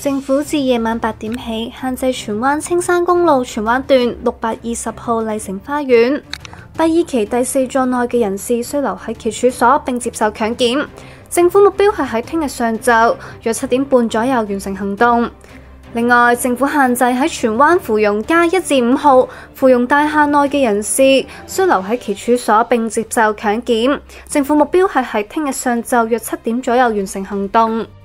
政府自夜晚8點起限制荃灣青山公路荃灣段620號麗城花園第2期第4座內嘅人士需留喺其處所並接受強檢。政府目標係喺聽日上晝約7點半左右完成行動。另外，政府限制喺荃灣芙蓉街1至5號芙蓉大廈內嘅人士需留喺其處所並接受強檢。政府目標係喺聽日上晝約7點左右完成行動。